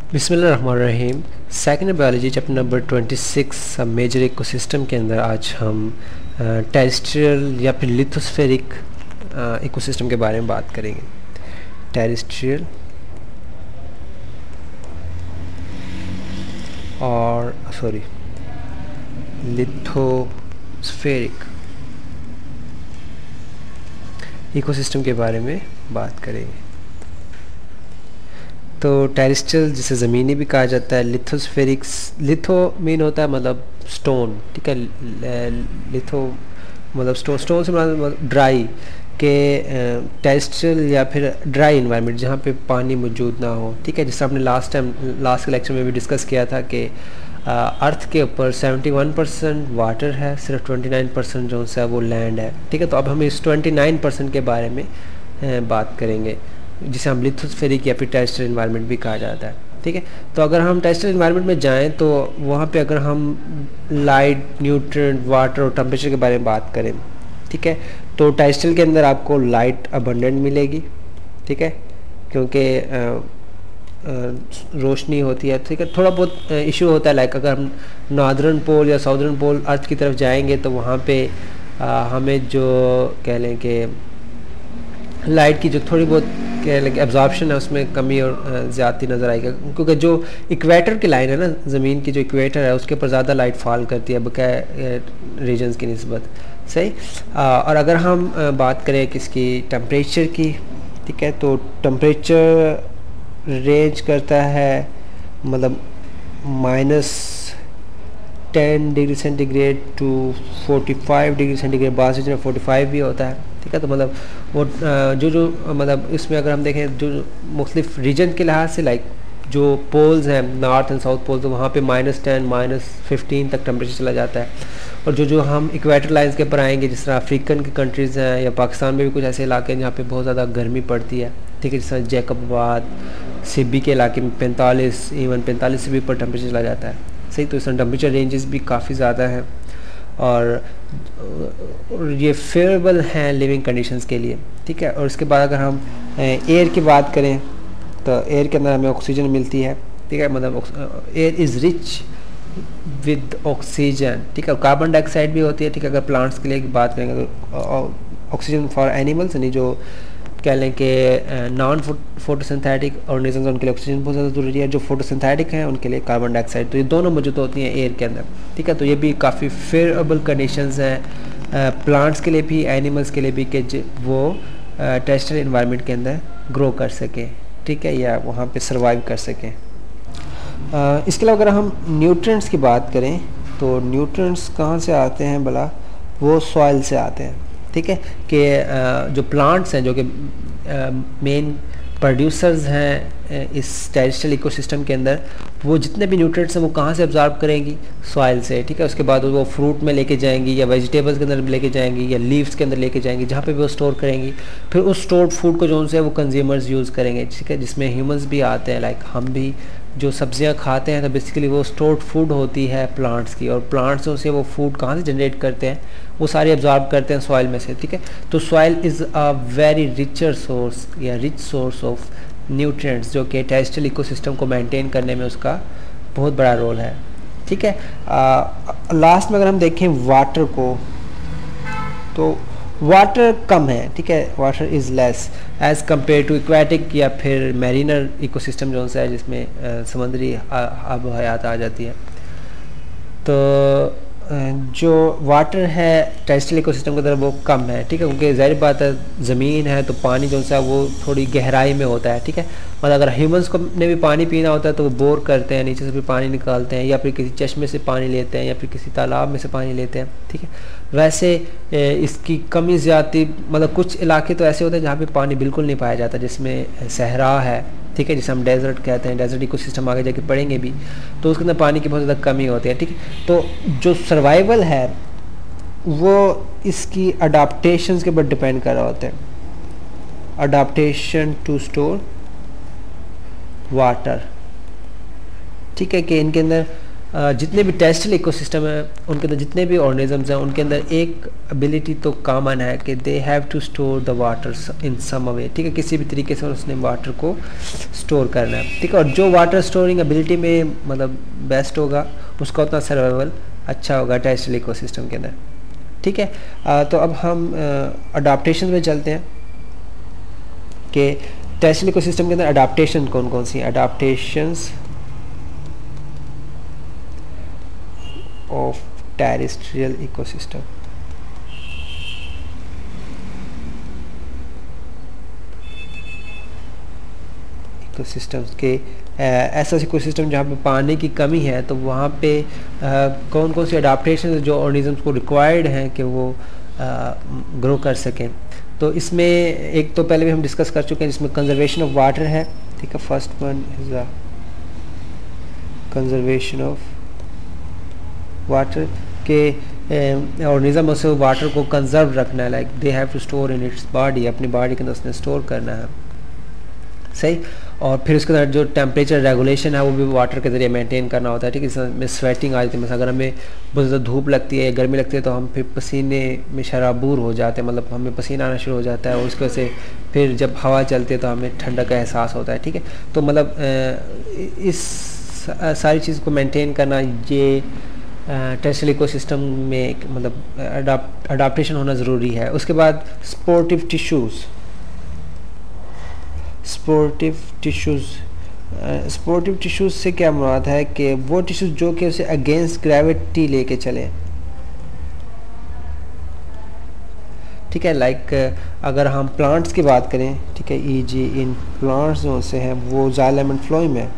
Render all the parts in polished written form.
बिस्मिल्लाहिर्रहमानिर्रहीम। Second biology chapter number 26 सब major ecosystem के अंदर आज हम टेरेस्ट्रियल या फिर लिथोस्फेरिक इकोसिस्टम के बारे में बात करेंगे। टेरेस्ट्रियल और लिथोस्फेरिक इकोसिस्टम के बारे में बात करेंगे। तो टेरेस्ट्रियल जिसे ज़मीनी भी कहा जाता है, लिथोस्फेरिक्स, लिथो मीन होता है मतलब स्टोन, ठीक है। लिथो मतलब स्टोन से मतलब ड्राई के टेरेस्ट्रियल या फिर ड्राई इन्वायरमेंट जहाँ पे पानी मौजूद ना हो, ठीक है। जैसे आपने लास्ट के लेक्चर में भी डिस्कस किया था कि अर्थ के ऊपर 71% वाटर है, सिर्फ 29% जो है वो लैंड है, ठीक है। तो अब हम इस 29% के बारे में बात करेंगे जिसे हम लिथोस्फेरिक या फिर टेरेस्ट्रियल इन्वायरमेंट भी कहा जाता है, ठीक है। तो अगर हम टेरेस्ट्रियल इन्वायरमेंट में जाएं तो वहाँ पे अगर हम लाइट, न्यूट्रिएंट, वाटर और टेम्परेचर के बारे में बात करें, ठीक है, तो टेरेस्ट्रियल के अंदर आपको लाइट अबंडेंट मिलेगी, ठीक है, क्योंकि रोशनी होती है, ठीक है। थोड़ा बहुत इशू होता है, लाइक अगर हम नॉर्दर्न पोल या साउदर्न पोल अर्थ की तरफ जाएंगे तो वहाँ पे हमें जो कह लें कि लाइट की जो थोड़ी बहुत कह लें कि एब्जॉर्प्शन है उसमें कमी और ज़्यादती नज़र आएगी, क्योंकि जो इक्वेटर की लाइन है ना, ज़मीन की जो इक्वेटर है उसके ऊपर ज़्यादा लाइट फॉल करती है बकाया रीजन्स की निस्बत, सही। और अगर हम बात करें किसकी, टेम्परेचर की, ठीक है, तो टेम्परेचर रेंज करता है मतलब -10 degree centigrade to 45 degree centigrade, बाद में 45 भी होता है, ठीक है। तो मतलब वो जो मतलब इसमें अगर हम देखें जो मुख्तलिफ रीजन के लिहाज से, लाइक जो पोल्स हैं नॉर्थ एंड साउथ पोल्स, तो वहाँ पे -10 -15 तक टेम्परेचर चला जाता है। और जो हम इक्वेटर लाइन्स के ऊपर आएंगे, जिस तरह अफ्रीकन की कंट्रीज़ हैं या पाकिस्तान में भी कुछ ऐसे इलाके हैं जहाँ पे बहुत ज़्यादा गर्मी पड़ती है, ठीक है, जिस तरह जैकबाबाद, सिब्बी के इलाके में 45 से भी ऊपर टेम्परेचर चला जाता है, सही। तो इस तरह टेम्परेचर रेंजेस भी काफ़ी ज़्यादा हैं और ये फेवरेबल हैं लिविंग कंडीशंस के लिए, ठीक है। और इसके बाद अगर हम एयर की बात करें तो एयर के अंदर हमें ऑक्सीजन मिलती है, ठीक है, मतलब air is rich with oxygen, ठीक है। और कार्बन डाइऑक्साइड भी होती है, ठीक है। अगर प्लांट्स के लिए बात करेंगे तो ऑक्सीजन फॉर एनिमल्स, यानी जो कह लें कि नॉन फोटोसिंथेटिक ऑर्गेनिजम्स, उनके लिए ऑक्सीजन बहुत ज़्यादा ज़रूरी है। जो फोटोसिंथेटिक हैं उनके लिए कार्बन डाइऑक्साइड, तो ये दोनों मौजूद होती हैं एयर के अंदर, ठीक है। तो ये भी काफ़ी फेवरेबल कंडीशंस हैं प्लांट्स के लिए भी, एनिमल्स के लिए भी, कि वो टेरेस्ट्रियल इन्वायरमेंट के अंदर ग्रो कर सकें, ठीक है, या वहाँ पे सर्वाइव कर सकें। इसके अलावा अगर हम न्यूट्रिएंट्स की बात करें तो न्यूट्रिएंट्स कहाँ से आते हैं भला, वो सॉइल से आते हैं, ठीक है। कि जो प्लांट्स हैं जो कि मेन प्रोड्यूसर्स हैं इस टेरेस्ट्रियल इकोसिस्टम के अंदर, वो जितने भी न्यूट्रिएंट्स हैं वो कहाँ से अब्जॉर्ब करेंगी, सॉइल से, ठीक है। उसके बाद वो फ्रूट में लेके जाएंगी या वेजिटेबल्स के अंदर लेके जाएंगी या लीव्स के अंदर लेके जाएंगी, जहाँ पे भी वो स्टोर करेंगी। फिर उस स्टोर्ड फूड को जो है वो कंज्यूमर्स यूज़ करेंगे, ठीक है, जिसमें ह्यूमंस भी आते हैं, लाइक हम भी जो सब्जियां खाते हैं तो बेसिकली वो स्टोर्ड फूड होती है प्लांट्स की, और प्लांट्सों से वो फूड कहाँ से जनरेट करते हैं, वो सारे एब्जॉर्ब करते हैं सॉइल में से, ठीक है। तो soil is a very richer source या रिच सोर्स ऑफ न्यूट्रिएंट्स, जो कि टेरेस्ट्रियल इकोसिस्टम को मेंटेन करने में उसका बहुत बड़ा रोल है, ठीक है। लास्ट में अगर हम देखें वाटर को, तो वाटर कम है, ठीक है, water is less as compare to aquatic या फिर मैरिनर इकोसिस्टम जो है जिसमें समुद्री आब हयात आ जाती है। तो जो वाटर है टेरेस्ट्रियल इकोसिस्टम के अंदर वो कम है, ठीक है, क्योंकि ज़ाहिर बात है ज़मीन है तो पानी जो है वो थोड़ी गहराई में होता है, ठीक है। मतलब अगर ह्यूमंस को ने भी पानी पीना होता है तो वो बोर करते हैं, नीचे से भी पानी निकालते हैं, या फिर किसी चश्मे से पानी लेते हैं, या फिर किसी तालाब में से पानी लेते हैं, ठीक है। वैसे इसकी कमी ज़्यादती, मतलब कुछ इलाके तो ऐसे होते हैं जहाँ पे पानी बिल्कुल नहीं पाया जाता, जिसमें सहरा है, ठीक है, जिसे हम डेजर्ट कहते हैं, डेजर्ट इकोसिस्टम आगे जाके पढ़ेंगे भी, तो उसके अंदर पानी की बहुत ज़्यादा कमी होती है, ठीक है। तो जो सर्वाइवल है वो इसकी अडाप्टेशंस के ऊपर डिपेंड कर रहा होता है, अडाप्टेशन टू स्टोर वाटर, ठीक है, कि इनके अंदर जितने भी टेरेस्ट्रियल इकोसिस्टम है उनके अंदर जितने भी ऑर्गेनिजम्स हैं उनके अंदर एक एबिलिटी तो कॉमन है कि they have to store the water in some way, ठीक है, किसी भी तरीके से उसने वाटर को स्टोर करना है, ठीक है। और जो वाटर स्टोरिंग एबिलिटी में मतलब बेस्ट होगा उसका उतना सर्वाइवल अच्छा होगा टेरेस्ट्रियल इकोसिस्टम के अंदर, ठीक है। तो अब हम अडाप्टेशन में चलते हैं कि टेरेस्ट्रियल इकोसिस्टम के अंदर अडाप्टेशन कौन कौन सी हैं। Adaptations of terrestrial ecosystem. Ecosystems के ऐसा इकोसिस्टम जहाँ पे पानी की कमी है तो वहाँ पे कौन कौन सी अडाप्टेशन जो ऑर्गेनिजम्स को रिक्वायर्ड हैं कि वो ग्रो कर सकें। तो इसमें एक तो पहले भी हम डिस्कस कर चुके हैं जिसमें कंजर्वेशन ऑफ वाटर है, ठीक है। First one is the conservation of water के ऑर्गेनिज्म से वाटर को कंजर्व रखना है, like they have to store in its body, अपनी बॉडी के अंदर उसने स्टोर करना है, सही। और फिर उसके अंदर जो टेम्परेचर रेगुलेशन है वो भी वाटर के ज़रिए मेंटेन करना होता है, ठीक है। इसमें स्वेटिंग आ जाती है, अगर हमें बहुत ज़्यादा धूप लगती है या गर्मी लगती है तो हम फिर पसीने में शराबूर हो जाते हैं, मतलब हमें पसीना आना शुरू हो जाता है और उसकी वजह से फिर जब हवा चलती है तो हमें ठंडक का एहसास होता है, ठीक है। तो मतलब इस सारी चीज़ को मेंटेन करना ये टेरेस्ट्रियल इकोसिस्टम में मतलब अडाप्टेशन होना ज़रूरी है। उसके बाद स्पोर्टिव टिश्यूज़, स्पोर्टिव टिश्यूज़ से क्या मुराद है कि वो टिश्यूज़ जो कि उसे अगेंस्ट ग्रेविटी लेके चले, ठीक है। लाइक अगर हम प्लांट्स की बात करें, ठीक है, ईजी इन प्लांट्स जो से हैं वो जाइलम एंड फ्लोएम है,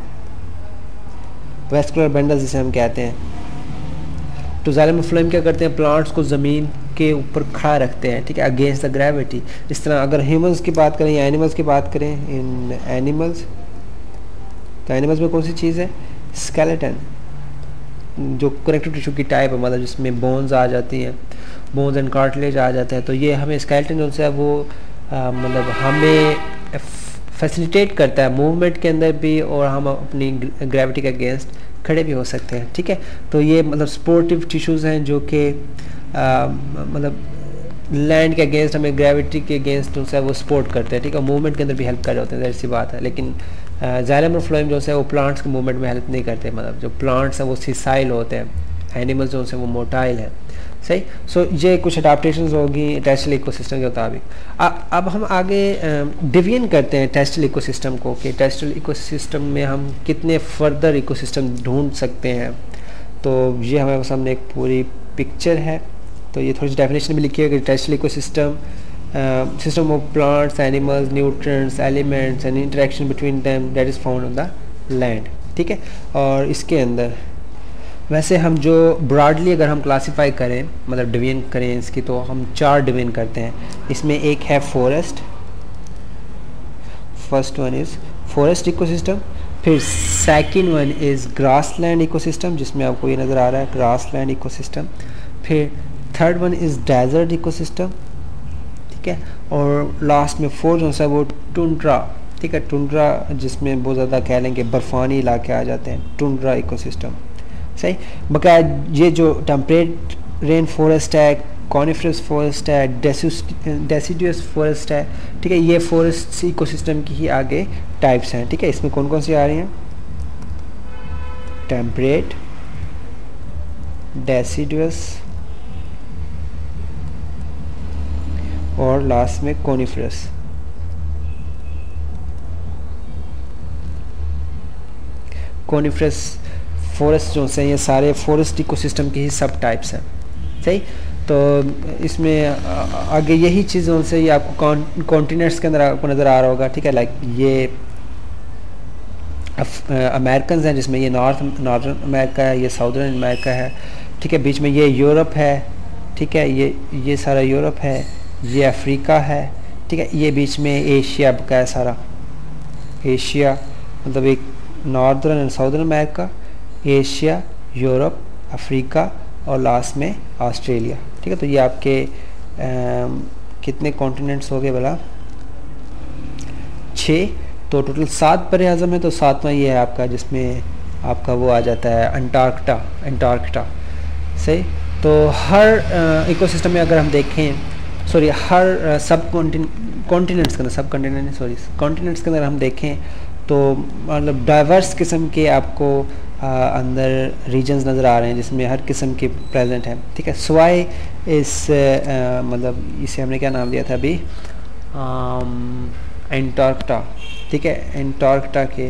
वेस्कुलर बंडल्स जिसे हम कहते हैं। तो जाइलम एंड फ्लोएम क्या करते हैं, प्लांट्स को ज़मीन के ऊपर खड़ा रखते हैं, ठीक है, अगेंस्ट द ग्रेविटी। इस तरह अगर ह्यूमंस की बात करें या एनिमल्स की बात करें, इन एनिमल्स, तो एनिमल्स में कौन सी चीज़ है, स्केलेटन, जो कनेक्टिव टिश्यू की टाइप है, मतलब जिसमें बोन्स आ जाती हैं, बोन्स एंड कार्टिलेज आ जाता है। तो ये हमें स्केलेटन जो है वो मतलब हमें फैसिलिटेट करता है मूवमेंट के अंदर भी और हम अपनी ग्रेविटी के अगेंस्ट खड़े भी हो सकते हैं, ठीक है। तो ये मतलब स्पोर्टिव टिश्यूज़ हैं जो कि मतलब लैंड के अगेंस्ट हमें ग्रेविटी के अगेंस्ट जो है वो सपोर्ट करते हैं, ठीक है, मूवमेंट के अंदर भी हेल्प कर रहे होते हैं, ऐसी बात है। लेकिन जाइलम और फ्लोएम जो है वो प्लांट्स के मूवमेंट में हेल्प नहीं करते, मतलब जो प्लांट्स हैं वो सिसाइल होते हैं, एनिमल्स जो है वो मोटाइल हैं, सही। सो ये कुछ अडाप्टेशंस होगी टेरेस्ट्रियल इकोसिस्टम के मुताबिक। अब हम आगे डिवीजन करते हैं टेरेस्ट्रियल इकोसिस्टम को कि टेरेस्ट्रियल इकोसिस्टम में हम कितने फर्दर इकोसिस्टम ढूंढ सकते हैं। तो ये हमारे सामने एक पूरी पिक्चर है, तो ये थोड़ी सी डेफिनेशन भी लिखी है कि terrestrial ecosystem system of plants, animals, nutrients, elements and interaction between them that is found on the land, ठीक है। और इसके अंदर वैसे हम जो ब्रॉडली अगर हम क्लासीफाई करें, मतलब डिवीजन करें इसकी, तो हम 4 डिवीजन करते हैं। इसमें एक है forest, first one is forest ecosystem, फिर second one is grassland ecosystem, जिसमें आपको ये नज़र आ रहा है ग्रासलैंड इकोसिस्टम, फिर third one is desert ecosystem, ठीक है, और लास्ट में फोर्थ जो है वो टुंड्रा, ठीक है, टुंड्रा जिसमें बहुत ज़्यादा कह लें कि बर्फ़ानी इलाके आ जाते हैं, टुंड्रा इकोसिस्टम, सही। बकाया ये जो टेम्परेट रेन फॉरेस्ट है, कॉनिफरस फॉरेस्ट है, डेसिडुअस फॉरेस्ट है, ठीक है, ये फॉरेस्ट इकोसिस्टम की ही आगे टाइप्स हैं, ठीक है। इसमें कौन कौन सी आ रही हैं, टेम्परेट, डेसिडुअस और लास्ट में कॉनिफरस। कॉनिफरस फॉरेस्ट जो है ये सारे फॉरेस्ट इकोसिस्टम के ही सब टाइप्स हैं, सही। तो इसमें आगे यही चीज़ों से ये आपको कॉन्टिनेंट्स के अंदर आपको नज़र आ रहा होगा, ठीक है। लाइक ये अमेरिकन हैं जिसमें ये नॉर्दर्न अमेरिका है, ये साउदर्न अमेरिका है, ठीक है, बीच में ये यूरोप है, ठीक है, ये सारा यूरोप है, ये अफ्रीका है, ठीक है, ये बीच में एशिया का है, सारा एशिया, मतलब एक northern and southern America, Asia, Europe, Africa और लास्ट में ऑस्ट्रेलिया, ठीक है। तो ये आपके कितने कॉन्टिनेंट्स हो गए भला, 6, तो टोटल 7 बरे आज़म है। तो 7वां ये है आपका जिसमें आपका वो आ जाता है अंटार्कटा। सही। तो हर इकोसिस्टम में अगर हम देखें, सॉरी, हर सब कॉन्टिनेंट्स के अंदर, सब कॉन्टिनेंट सॉरी कॉन्टिनेंट्स के अंदर हम देखें तो मतलब डाइवर्स किस्म के आपको अंदर रीजन्स नज़र आ रहे हैं जिसमें हर किस्म के प्रेजेंट हैं। ठीक है, स्वाई इस मतलब इसे हमने क्या नाम दिया था अभी, एंटार्क्टा। ठीक है, एंटार्क्टा के,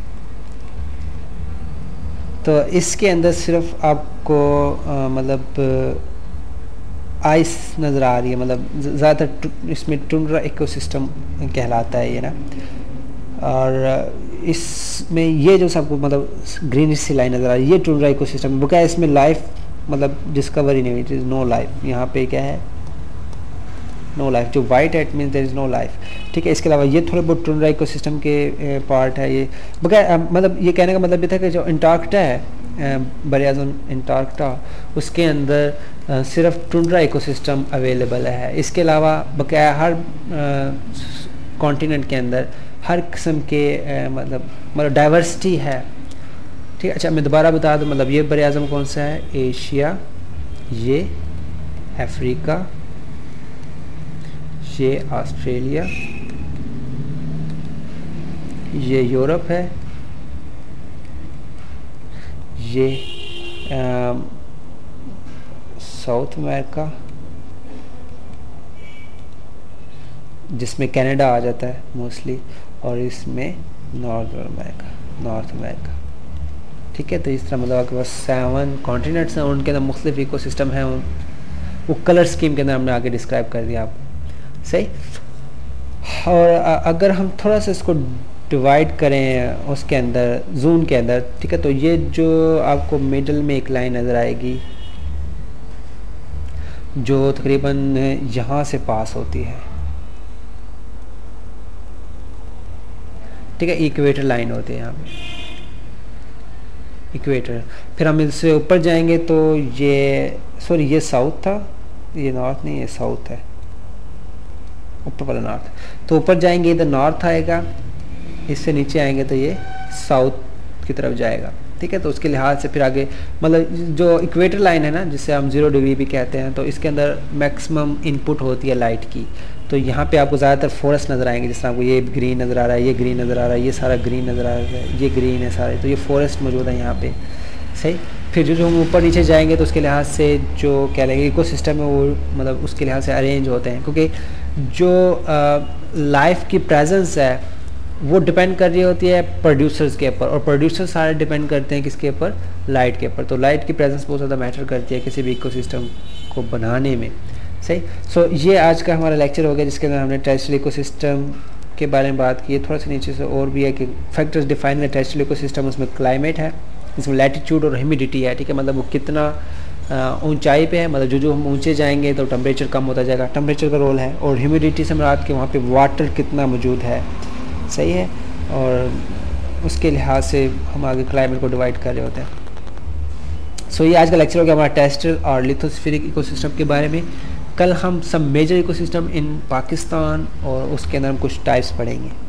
तो इसके अंदर सिर्फ आपको मतलब आइस नज़र आ रही है, मतलब ज़्यादातर इसमें टुंड्रा इकोसिस्टम कहलाता है ये ना। और इसमें ये जो सबको मतलब ग्रीनिश सी लाइन नज़र आ रही है, ये टुंड्रा इकोसिस्टम बुका है। इसमें लाइफ मतलब डिस्कवर ही नहीं हुई, इट इज़ नो लाइफ। यहाँ पे क्या है, नो लाइफ। जो वाइट है it means there is no life. ठीक है, इसके अलावा ये थोड़े बहुत टुंड्रा इकोसिस्टम के पार्ट है ये बुका। मतलब ये कहने का मतलब ये था कि जो अंटार्कटा है, बरआज़म अंटार्कटा, उसके अंदर सिर्फ टुंड्रा इकोसिस्टम अवेलेबल है। इसके अलावा बकाया हर कॉन्टिनेंट के अंदर हर किस्म के मतलब डाइवर्सिटी है। ठीक है, अच्छा मैं दोबारा बता दूं, मतलब ये बरआज़म कौन सा है, एशिया, ये अफ्रीका, ये ऑस्ट्रेलिया, ये यूरोप है, ये साउथ अमेरिका जिसमें कनाडा आ जाता है मोस्टली, और इसमें नॉर्थ अमेरिका। ठीक है, तो इस तरह मतलब आपके पास 7 कॉन्टिनेंट्स हैं, उनके अंदर मुख्तलिफ इकोसिस्टम हैं। वो कलर स्कीम के अंदर हमने आगे डिस्क्राइब कर दिया आपको। सही। और अगर हम थोड़ा सा इसको डिवाइड करें उसके अंदर, जोन के अंदर, ठीक है, तो ये जो आपको मिडल में एक लाइन नज़र आएगी जो तकरीबन यहाँ से पास होती है। ठीक है, इक्वेटर लाइन होती है यहाँ पे, इक्वेटर। फिर हम इससे ऊपर जाएंगे तो ये, सॉरी ये साउथ था, ये नॉर्थ नहीं, ये साउथ है, ऊपर वाला नॉर्थ। तो ऊपर जाएंगे इधर नॉर्थ आएगा, इससे नीचे आएंगे तो ये साउथ की तरफ जाएगा। ठीक है, तो उसके लिहाज से फिर आगे मतलब जो इक्वेटर लाइन है ना, जिसे हम 0 डिग्री भी कहते हैं, तो इसके अंदर मैक्सिमम इनपुट होती है लाइट की। तो यहाँ पे आपको ज़्यादातर फॉरेस्ट नज़र आएंगे, जिस तरह आपको ये ग्रीन नज़र आ रहा है, ये ग्रीन नज़र आ रहा है, ये सारा ग्रीन नज़र आ रहा है, ये ग्रीन है सारे, तो ये फॉरेस्ट मौजूद है यहाँ पे। सही। फिर जो हम ऊपर नीचे जाएंगे तो उसके लिहाज से जो कह लेंगे इकोसिस्टम है वो मतलब उसके लिहाज से अरेंज होते हैं, क्योंकि जो लाइफ की प्रेजेंस है वो डिपेंड कर रही होती है प्रोड्यूसर्स के ऊपर, और प्रोड्यूसर सारे डिपेंड करते हैं किसके ऊपर, लाइट के ऊपर। तो लाइट की प्रेजेंस बहुत ज़्यादा मैटर करती है किसी भी इकोसिस्टम को बनाने में। सही। सो ये आज का हमारा लेक्चर हो गया जिसके अंदर हमने टेरेस्ट्रियल इकोसिस्टम के बारे में बात की है। थोड़ा सा नीचे से और भी है कि फैक्टर्स डिफाइन है टेरेस्ट्रियल इकोसिस्टम, उसमें क्लाइमेट है, इसमें लैटिट्यूड और ह्यूमिडिटी है। ठीक है, मतलब वो कितना ऊंचाई पे है, मतलब जो हम ऊंचे जाएंगे तो टेम्परेचर कम होता जाएगा, टेम्परेचर का रोल है। और ह्यूमिडिटी से मुराद कि वहाँ पे वाटर कितना मौजूद है। सही है, और उसके लिहाज से हम आगे क्लाइमेट को डिवाइड कर रहे होते हैं। सो ये आज का लेक्चर हो गया हमारा टेरेस्ट्रियल और लिथोस्फेरिक इकोसिस्टम के बारे में। कल हम सब मेजर इकोसिस्टम इन पाकिस्तान और उसके अंदर हम कुछ टाइप्स पढ़ेंगे।